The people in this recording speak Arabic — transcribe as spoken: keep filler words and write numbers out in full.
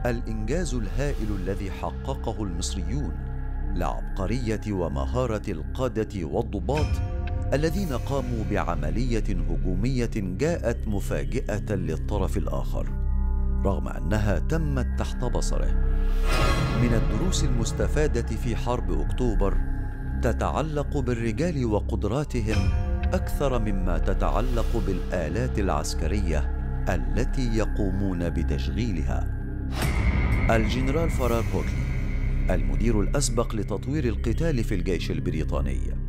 الإنجاز الهائل الذي حققه المصريون لعبقرية ومهارة القادة والضباط الذين قاموا بعملية هجومية جاءت مفاجئة للطرف الآخر رغم أنها تمت تحت بصره. من الدروس المستفادة في حرب أكتوبر تتعلق بالرجال وقدراتهم أكثر مما تتعلق بالآلات العسكرية التي يقومون بتشغيلها. الجنرال فرار بوتلي، المدير الأسبق لتطوير القتال في الجيش البريطاني،